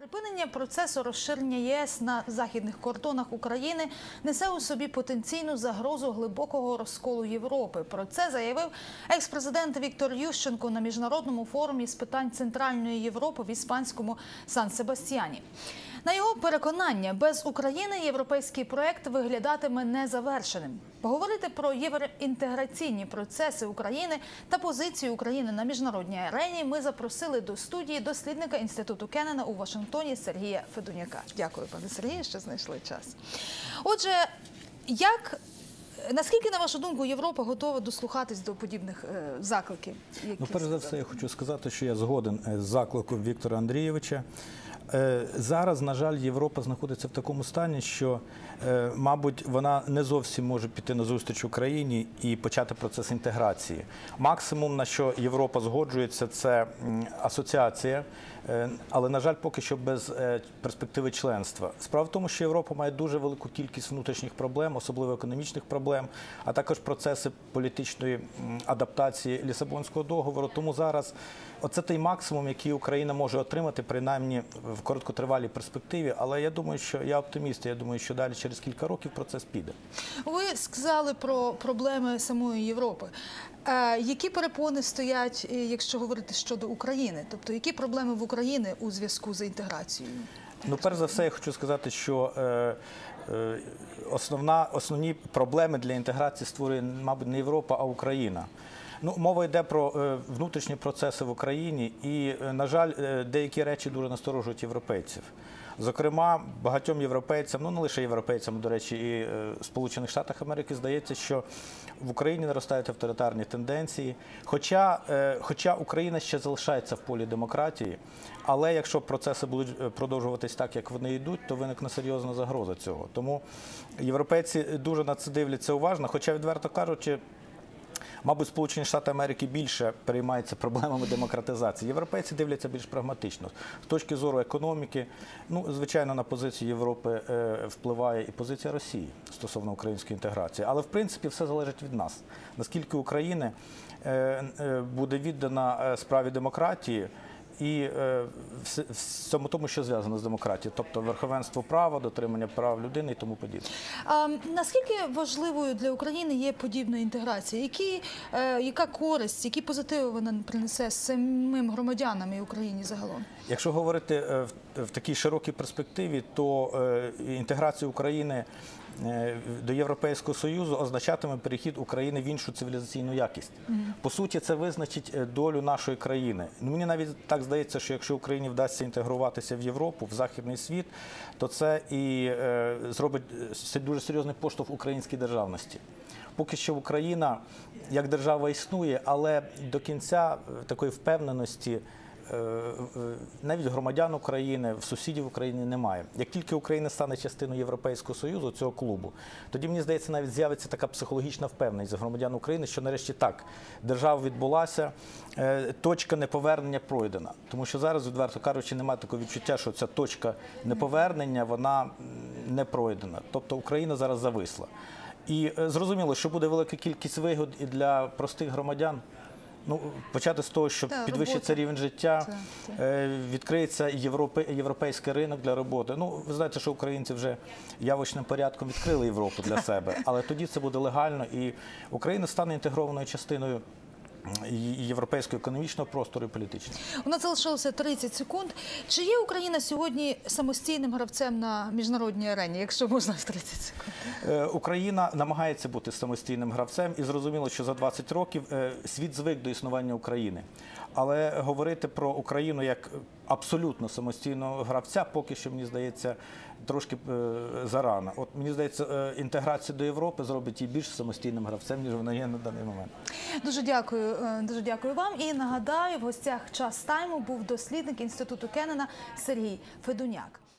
Припинення процесу розширення ЄС на західних кордонах України несе у собі потенційну загрозу глибокого розколу Європи. Про це заявив екс-президент Віктор Ющенко на міжнародному форумі з питань Центральної Європи в іспанському Сан-Себастьяні. На його переконання, без України європейський проект виглядатиме незавершеним. Поговорити про євроінтеграційні процеси України та позицію України на міжнародній арені ми запросили до студії дослідника Інституту Кеннена у Вашингтоні Сергія Федуняка. Дякую, пане Сергію, що знайшли час. Отже, наскільки, на вашу думку, Європа готова дослухатись до подібних закликів? Перш за все, я хочу сказати, що я згоден з закликом Віктора Андрійовича. Зараз, на жаль, Європа знаходиться в такому стані, що, мабуть, вона не зовсім може піти на зустріч Україні і почати процес інтеграції. Максимум, на що Європа згоджується, це асоціація, але, на жаль, поки що без перспективи членства. Справа в тому, що Європа має дуже велику кількість внутрішніх проблем, особливо економічних проблем, а також процеси політичної адаптації Лісабонського договору. Тому зараз оце той максимум, який Україна може отримати, принаймні в короткотривалій перспективі, але я думаю, що я оптиміст, я думаю, що далі через кілька років процес піде. Ви сказали про проблеми самої Європи. Які перепони стоять, якщо говорити щодо України? Тобто, які проблеми в Україні у зв'язку з інтеграцією? Перш за все, я хочу сказати, що основні проблеми для інтеграції створює, мабуть, не Європа, а Україна. Мова йде про внутрішні процеси в Україні і, на жаль, деякі речі дуже насторожують європейців. Зокрема, багатьом європейцям, не лише європейцям, до речі, і в Сполучених Штатах Америки, здається, що в Україні наростають авторитарні тенденції. Хоча Україна ще залишається в полі демократії, але якщо процеси будуть продовжуватись так, як вони йдуть, то виникне серйозна загроза цього. Тому європейці дуже на це дивляться уважно, хоча, відверто кажучи, мабуть, Сполучені Штати Америки більше переймаються проблемами демократизації. Європейці дивляться більш прагматично. З точки зору економіки, звичайно, на позицію Європи впливає і позиція Росії стосовно української інтеграції. Але, в принципі, все залежить від нас. Наскільки Україна буде віддана справі демократії і всьому тому, що зв'язано з демократією, тобто верховенство права, дотримання прав людини і тому подібне. Наскільки важливою для України є подібна інтеграція? Яка користь, які позитиви вона принесе самим громадянам і Україні загалом? Якщо говорити в такій широкій перспективі, то інтеграція України до Європейського Союзу означатиме перехід України в іншу цивілізаційну якість. По суті, це визначить долю нашої країни. Мені навіть так здається, що якщо Україні вдасться інтегруватися в Європу, в західний світ, то це і зробить дуже серйозний поштовх українській державності. Поки що Україна як держава існує, але до кінця такої впевненості навіть громадян України, в сусідів України немає. Як тільки Україна стане частиною Європейського Союзу, цього клубу, тоді, мені здається, навіть з'явиться така психологічна впевненість за громадян України, що нарешті так, держава відбулася, точка неповернення пройдена. Тому що зараз, відверто кажучи, немає такого відчуття, що ця точка неповернення, вона не пройдена. Тобто Україна зараз зависла. І зрозуміло, що буде велика кількість вигод і для простих громадян. Почати з того, що підвищиться рівень життя, відкриється європейський ринок для роботи. Ви знаєте, що українці вже явочним порядком відкрили Європу для себе, але тоді це буде легально, і Україна стане інтегрованою частиною європейського економічного простору і політичного. У нас залишилося 30 секунд. Чи є Україна сьогодні самостійним гравцем на міжнародній арені, якщо можна в 30 секунд? Україна намагається бути самостійним гравцем, і зрозуміло, що за 20 років світ звик до існування України. Але говорити про Україну як абсолютно самостійного гравця поки що, мені здається, трошки зарано. Мені здається, інтеграція до Європи зробить її більш самостійним гравцем, ніж вона є на даний момент. Дуже дякую вам. І нагадаю, в гостях «Час Тайму» був дослідник Інституту Кеннена Сергій Федуняк.